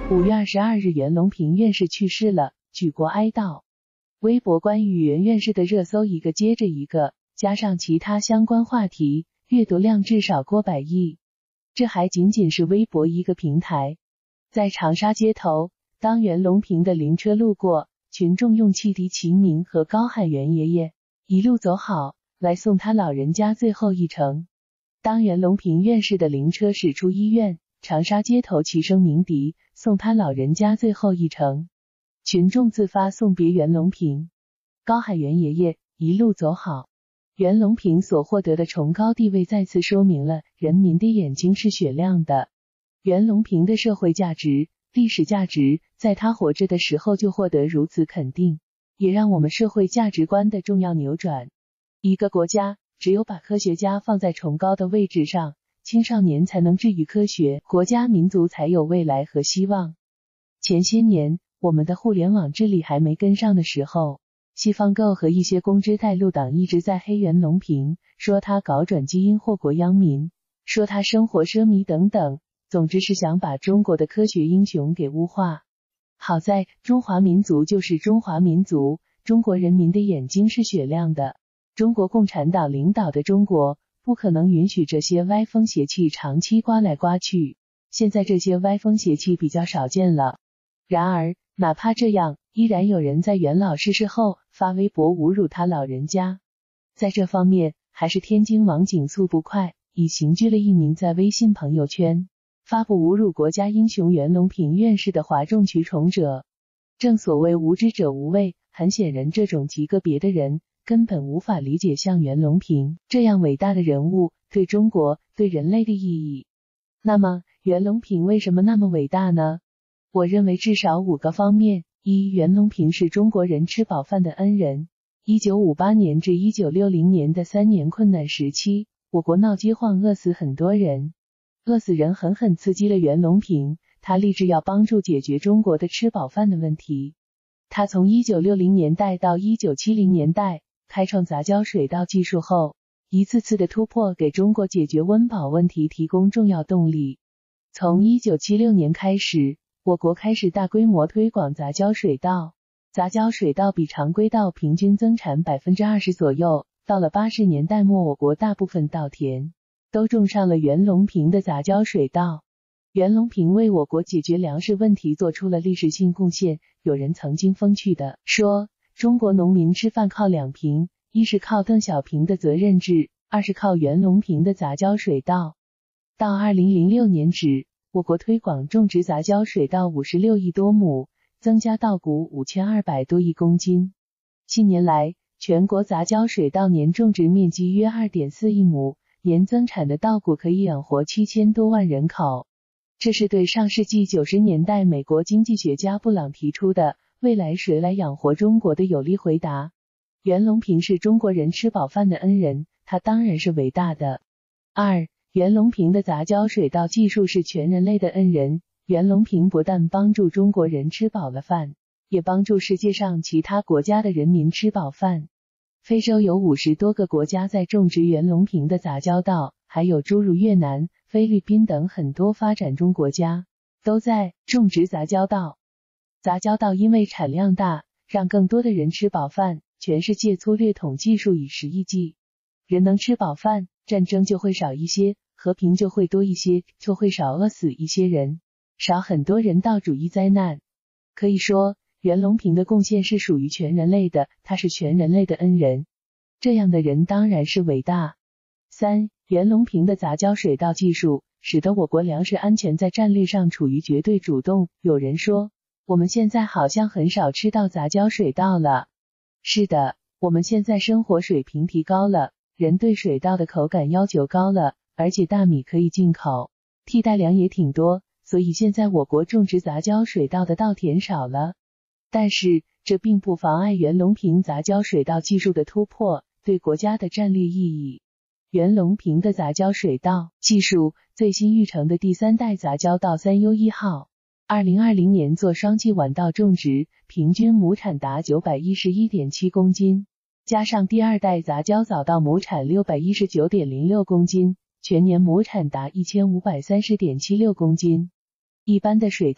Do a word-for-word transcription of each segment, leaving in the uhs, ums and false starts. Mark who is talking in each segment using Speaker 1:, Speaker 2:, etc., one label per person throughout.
Speaker 1: 五月二十二日，袁隆平院士去世了，举国哀悼。微博关于袁院士的热搜一个接着一个，加上其他相关话题，阅读量至少过百亿。这还仅仅是微博一个平台。在长沙街头，当袁隆平的灵车路过，群众用汽笛齐鸣和高喊袁爷爷一路走好，来送他老人家最后一程。当袁隆平院士的灵车驶出医院，长沙街头齐声鸣笛，送他老人家最后一程。群众自发送别袁隆平，高喊袁爷爷一路走好。袁隆平所获得的崇高地位再次说明了人民的眼睛是雪亮的。袁隆平的社会价值、历史价值在他活着的时候就获得如此肯定，也让我们社会价值观的重要扭转。一个国家只有把科学家放在崇高的位置上，青少年才能治愈科学，国家民族才有未来和希望。前些年，我们的互联网治理还没跟上的时候，西方 Go 和一些公知带路党一直在黑袁隆平，说他搞转基因祸国殃民，说他生活奢靡等等，总之是想把中国的科学英雄给污化。好在中华民族就是中华民族，中国人民的眼睛是雪亮的，中国共产党领导的中国不可能允许这些歪风邪气长期刮来刮去，现在这些歪风邪气比较少见了。然而，哪怕这样，依然有人在袁老逝世后发微博侮辱他老人家。在这方面，还是天津网警速不快，已刑拘了一名在微信朋友圈发布侮辱国家英雄袁隆平院士的哗众取宠者。正所谓无知者无畏，很显然这种极个别的人根本无法理解像袁隆平这样伟大的人物对中国、对人类的意义。那么，袁隆平为什么那么伟大呢？我认为至少五个方面。一、袁隆平是中国人吃饱饭的恩人。一九五八年至一九六零年的三年困难时期，我国闹饥荒，饿死很多人。饿死人狠狠刺激了袁隆平，他立志要帮助解决中国的吃饱饭的问题。他从一九六零年代到一九七零年代开创杂交水稻技术后，一次次的突破给中国解决温饱问题提供重要动力。从一九七六年开始，我国开始大规模推广杂交水稻，杂交水稻比常规稻平均增产 百分之二十 左右。到了八十年代末，我国大部分稻田都种上了袁隆平的杂交水稻。袁隆平为我国解决粮食问题做出了历史性贡献。有人曾经风趣地说，中国农民吃饭靠两平，一是靠邓小平的责任制，二是靠袁隆平的杂交水稻。到二零零六年止，我国推广种植杂交水稻五十六亿多亩，增加稻谷五千二百多亿公斤。近年来，全国杂交水稻年种植面积约 二点四亿亩，年增产的稻谷可以养活七千多万人口。这是对上世纪九十年代美国经济学家布朗提出的未来谁来养活中国的有力回答。袁隆平是中国人吃饱饭的恩人，他当然是伟大的。二、袁隆平的杂交水稻技术是全人类的恩人。袁隆平不但帮助中国人吃饱了饭，也帮助世界上其他国家的人民吃饱饭。非洲有五十多个国家在种植袁隆平的杂交稻，还有诸如越南、菲律宾等很多发展中国家都在种植杂交稻。杂交稻因为产量大，让更多的人吃饱饭。全世界粗略统计数以十亿计，人能吃饱饭，战争就会少一些，和平就会多一些，就会少饿死一些人，少很多人道主义灾难。可以说，袁隆平的贡献是属于全人类的，他是全人类的恩人。这样的人当然是伟大。三、袁隆平的杂交水稻技术使得我国粮食安全在战略上处于绝对主动。有人说，我们现在好像很少吃到杂交水稻了。是的，我们现在生活水平提高了，人对水稻的口感要求高了，而且大米可以进口，替代粮也挺多，所以现在我国种植杂交水稻的稻田少了。但是，这并不妨碍袁隆平杂交水稻技术的突破对国家的战略意义。袁隆平的杂交水稻技术最新育成的第三代杂交稻三 U 一号，二零二零年做双季晚稻种植，平均亩产达 九百一十一点七公斤，加上第二代杂交早稻亩产 六百一十九点零六公斤，全年亩产达 一千五百三十点七六公斤。一般的水稻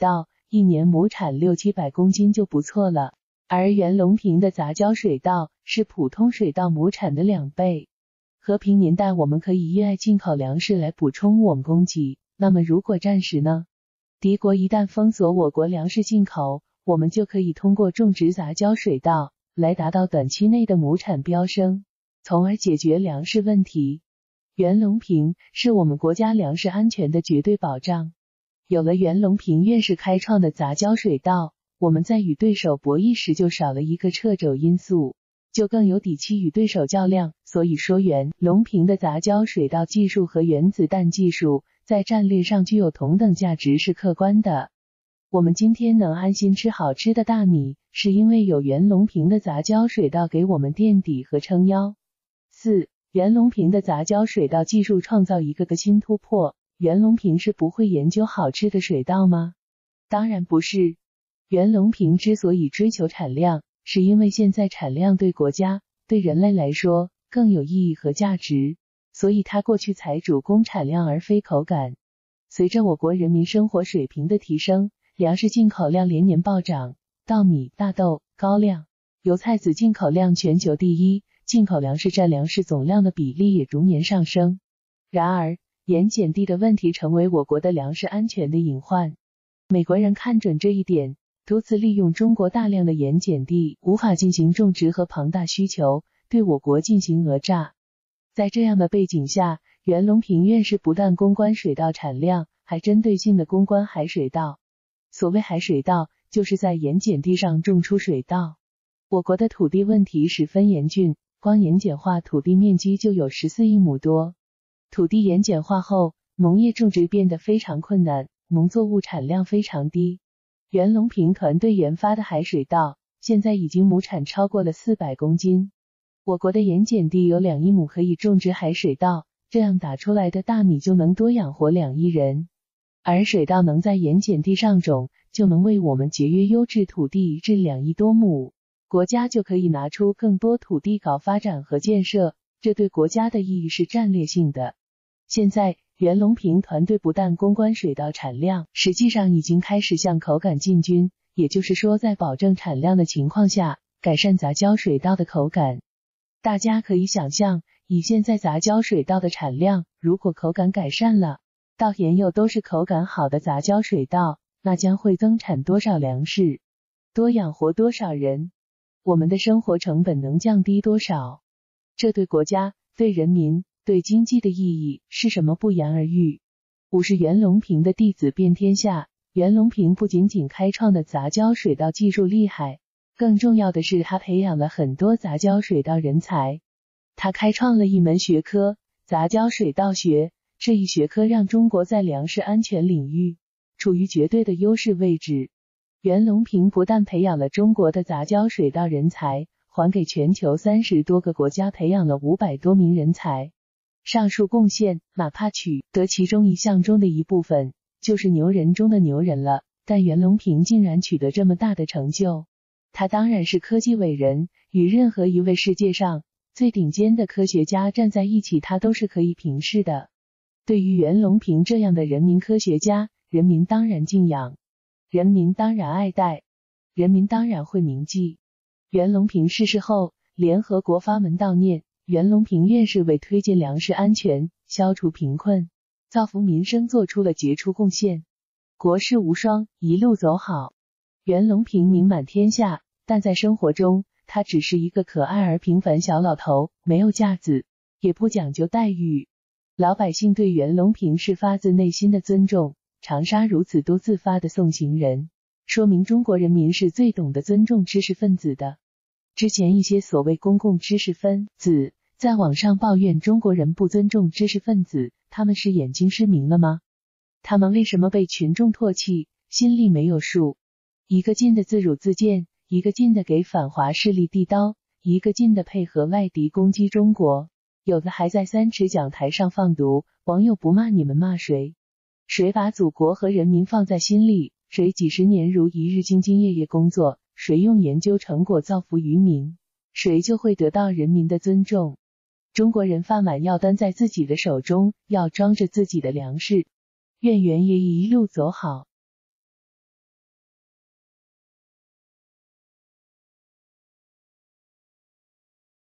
Speaker 1: 一年亩产六七百公斤就不错了。而袁隆平的杂交水稻是普通水稻亩产的两倍。和平年代我们可以依赖进口粮食来补充我们供给，那么如果战时呢？敌国一旦封锁我国粮食进口，我们就可以通过种植杂交水稻来达到短期内的亩产飙升，从而解决粮食问题。袁隆平是我们国家粮食安全的绝对保障。有了袁隆平院士开创的杂交水稻，我们在与对手博弈时就少了一个掣肘因素，就更有底气与对手较量。所以说袁隆平的杂交水稻技术和原子弹技术在战略上具有同等价值是客观的。我们今天能安心吃好吃的大米，是因为有袁隆平的杂交水稻给我们垫底和撑腰。四、袁隆平的杂交水稻技术创造一个个新突破。袁隆平是不会研究好吃的水稻吗？当然不是。袁隆平之所以追求产量，是因为现在产量对国家、对人类来说更有意义和价值，所以他过去才主攻产量而非口感。随着我国人民生活水平的提升，粮食进口量连年暴涨，稻米、大豆、高粱、油菜籽进口量全球第一，进口粮食占粮食总量的比例也逐年上升。然而，盐碱地的问题成为我国的粮食安全的隐患。美国人看准这一点，多次利用中国大量的盐碱地无法进行种植和庞大需求，对我国进行讹诈。在这样的背景下，袁隆平院士不但攻关水稻产量，还针对性的攻关海水稻。所谓海水稻，就是在盐碱地上种出水稻。我国的土地问题十分严峻，光盐碱化土地面积就有十四亿亩多。土地盐碱化后，农业种植变得非常困难，农作物产量非常低。袁隆平团队研发的海水稻，现在已经亩产超过了四百公斤。我国的盐碱地有两亿亩可以种植海水稻，这样打出来的大米就能多养活两亿人。而水稻能在盐碱地上种，就能为我们节约优质土地至两亿多亩，国家就可以拿出更多土地搞发展和建设，这对国家的意义是战略性的。现在，袁隆平团队不但攻关水稻产量，实际上已经开始向口感进军，也就是说在保证产量的情况下，改善杂交水稻的口感。大家可以想象，以现在杂交水稻的产量，如果口感改善了，稻田又都是口感好的杂交水稻，那将会增产多少粮食，多养活多少人，我们的生活成本能降低多少？这对国家、对人民、对经济的意义是什么不言而喻。五是袁隆平的弟子遍天下。袁隆平不仅仅开创的杂交水稻技术厉害，更重要的是他培养了很多杂交水稻人才。他开创了一门学科，杂交水稻学，这一学科让中国在粮食安全领域处于绝对的优势位置。袁隆平不但培养了中国的杂交水稻人才，还给全球三十多个国家培养了五百多名人才。上述贡献，哪怕取得其中一项中的一部分，就是牛人中的牛人了，但袁隆平竟然取得这么大的成就，他当然是科技伟人，与任何一位世界上最顶尖的科学家站在一起，他都是可以平视的。对于袁隆平这样的人民科学家，人民当然敬仰，人民当然爱戴，人民当然会铭记。袁隆平逝世后，联合国发文悼念，袁隆平院士为推进粮食安全、消除贫困、造福民生做出了杰出贡献。国士无双，一路走好。袁隆平名满天下，但在生活中，他只是一个可爱而平凡小老头，没有架子，也不讲究待遇。老百姓对袁隆平是发自内心的尊重，长沙如此多自发的送行人，说明中国人民是最懂得尊重知识分子的。之前一些所谓公共知识分子在网上抱怨中国人不尊重知识分子，他们是眼睛失明了吗？他们为什么被群众唾弃，心里没有数？一个劲的自辱自贱，一个劲的给反华势力递刀，一个劲的配合外敌攻击中国，有的还在三尺讲台上放毒，网友不骂你们骂谁？谁把祖国和人民放在心里？谁几十年如一日兢兢业业工作？谁用研究成果造福于民？谁就会得到人民的尊重。中国人饭碗要端在自己的手中，要装着自己的粮食。愿袁爷一路走好。